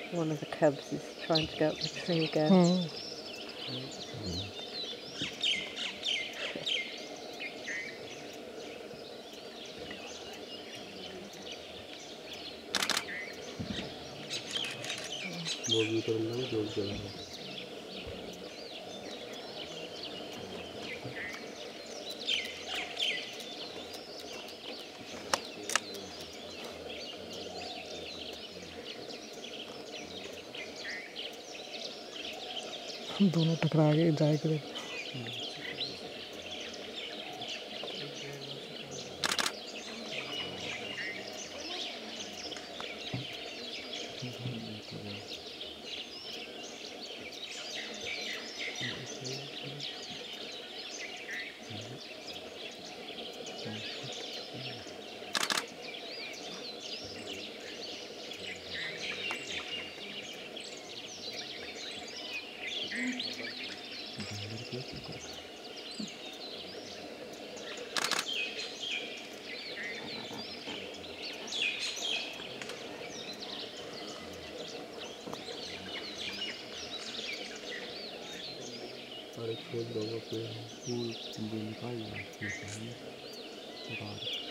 One of the cubs is trying to go up the tree again. दोनों टकरा के जाए करे। सारे खोज लोगों पे फूल निकाल